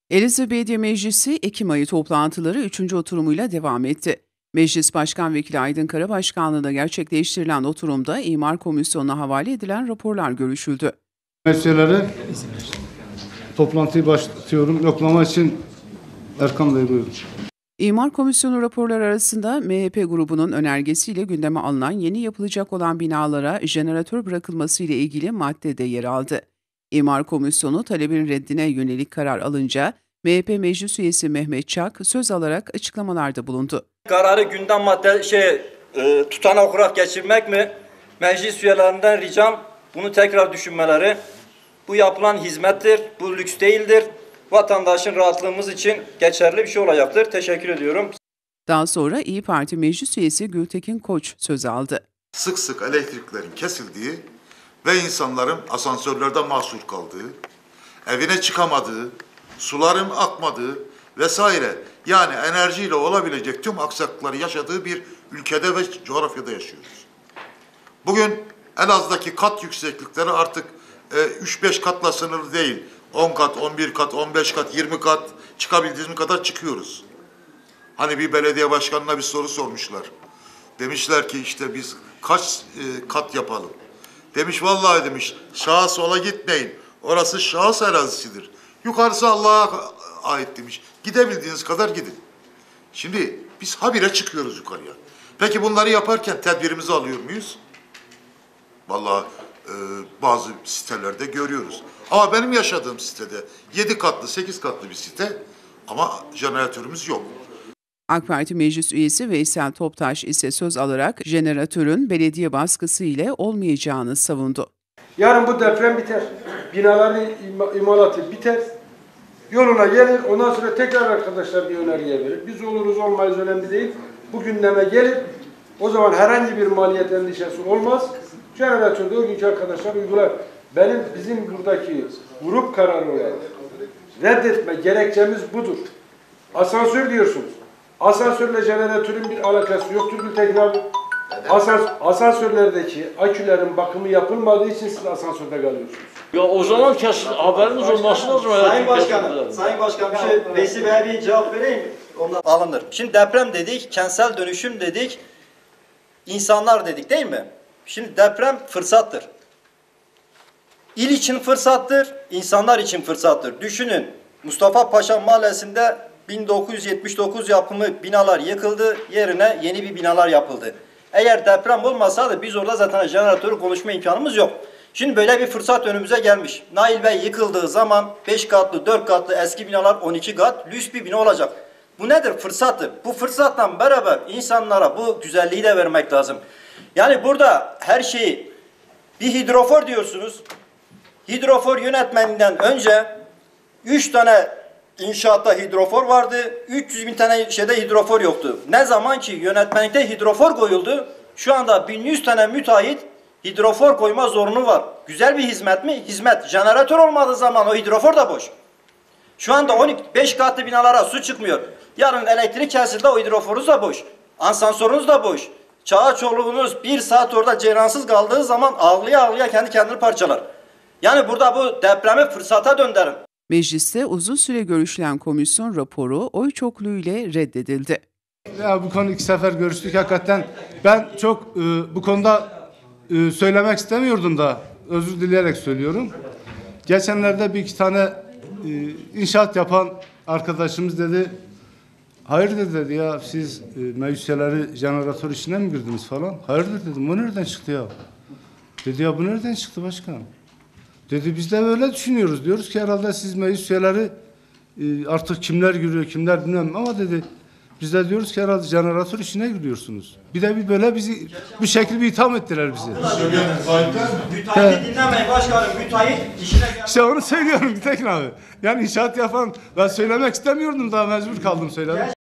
Elazığ Belediye Meclisi Ekim ayı toplantıları 3. oturumuyla devam etti. Meclis Başkan Vekili Aydın Kara Başkanlığı'nda gerçekleştirilen oturumda İmar Komisyonu'na havale edilen raporlar görüşüldü. Meseleleri toplantıyı başlatıyorum. Yoklama için Erkan Bey buyurun. İmar Komisyonu raporları arasında MHP grubunun önergesiyle gündeme alınan yeni yapılacak olan binalara jeneratör bırakılması ile ilgili madde de yer aldı. İmar Komisyonu talebin reddine yönelik karar alınca MHP Meclis Üyesi Mehmet Çak söz alarak açıklamalarda bulundu. Kararı gündem tutanak olarak geçirmek mi? Meclis üyelerinden ricam bunu tekrar düşünmeleri. Bu yapılan hizmettir, bu lüks değildir. Vatandaşın rahatlığımız için geçerli bir şey olacaktır. Teşekkür ediyorum. Daha sonra İYİ Parti Meclis Üyesi Gültekin Koç söz aldı. Sık sık elektriklerin kesildiği ve insanların asansörlerde mahsur kaldığı, evine çıkamadığı, suların akmadığı vesaire, yani enerjiyle olabilecek tüm aksaklıkları yaşadığı bir ülkede ve coğrafyada yaşıyoruz. Bugün Elazığ'daki kat yükseklikleri artık 3-5 katla sınırlı değil. 10 kat, 11 kat, 15 kat, 20 kat çıkabildiğimiz kadar çıkıyoruz. Hani bir belediye başkanına bir soru sormuşlar. Demişler ki işte biz kaç kat yapalım? Demiş vallahi demiş sağa sola gitmeyin. Orası şahıs arazisidir. Yukarısı Allah'a ait demiş. Gidebildiğiniz kadar gidin. Şimdi biz habire çıkıyoruz yukarıya. Peki bunları yaparken tedbirimizi alıyor muyuz? Vallahi bazı sitelerde görüyoruz. Ama benim yaşadığım sitede 7 katlı, 8 katlı bir site ama jeneratörümüz yok. AK Parti Meclis Üyesi Veysel Toptaş ise söz alarak jeneratörün belediye baskısı ile olmayacağını savundu. Yarın bu deprem biter. Binaların imalatı biter. Yoluna gelir. Ondan sonra tekrar arkadaşlar bir önerge verir. Biz oluruz olmayız önemli değil. Bu gündeme gelir. O zaman herhangi bir maliyet endişesi olmaz. Jeneratörde o günkü arkadaşlar uygular. Bizim buradaki grup kararı olarak reddetme gerekçemiz budur. Asansör diyorsunuz. Asansörle jeneratörün bir alakası yoktur Gültekin abi. Asansörlerdeki akülerin bakımı yapılmadığı için siz asansörde kalıyorsunuz. Ya o zaman haberiniz olması lazım. Sayın Başkan bir şey Veysi Bey'e bir cevap vereyim mi? Ondan alınır. Şimdi deprem dedik, kentsel dönüşüm dedik, insanlar dedik değil mi? Şimdi deprem fırsattır. İl için fırsattır, insanlar için fırsattır. Düşünün, Mustafa Paşa Mahallesi'nde 1979 yapımı binalar yıkıldı, yerine yeni bir binalar yapıldı. Eğer deprem olmasaydı biz orada zaten jeneratörü konuşma imkanımız yok. Şimdi böyle bir fırsat önümüze gelmiş. Nail Bey yıkıldığı zaman 5 katlı, 4 katlı eski binalar 12 kat lüks bir bina olacak. Bu nedir? Fırsattır. Bu fırsatla beraber insanlara bu güzelliği de vermek lazım. Yani burada her şeyi bir hidrofor diyorsunuz. Hidrofor yönetmeninden önce 3 tane inşaatta hidrofor vardı. 300 bin tane şeyde hidrofor yoktu. Ne zaman ki yönetmelikte hidrofor koyuldu, şu anda 1100 tane müteahhit hidrofor koyma zorunlu var. Güzel bir hizmet mi? Hizmet. Jeneratör olmadığı zaman o hidrofor da boş. Şu anda 5 katlı binalara su çıkmıyor. Yarın elektrik kesildi, o hidroforunuz da boş. Asansörünüz da boş. Çağa çoluğunuz 1 saat orada ceyransız kaldığı zaman ağlaya ağlaya kendi kendini parçalar. Yani burada bu depremi fırsata döndürün. Mecliste uzun süre görüşülen komisyon raporu oy çokluğuyla reddedildi. Ya bu konu 2 sefer görüştük hakikaten. Ben çok bu konuda söylemek istemiyordum da özür dileyerek söylüyorum. Geçenlerde bir iki tane inşaat yapan arkadaşımız dedi. Hayırdır dedi ya siz meclisleri jeneratör işine mi girdiniz falan. Hayırdır dedim. Bu nereden çıktı ya? Dedi ya bu nereden çıktı başkanım? Dedi biz de böyle düşünüyoruz. Diyoruz ki herhalde siz meclis üyeleri artık kimler giriyor kimler bilmem ama dedi biz de diyoruz ki herhalde jeneratör işine giriyorsunuz. Bir de böyle bizi bu şekilde bir itham ettiler bizi. Müteahhiti dinlemeyin başkanım. Müteahhit işine gelmez. İşte onu söylüyorum Gültekin abi. Yani inşaat yapan ben söylemek istemiyordum daha mecbur kaldım söyledim.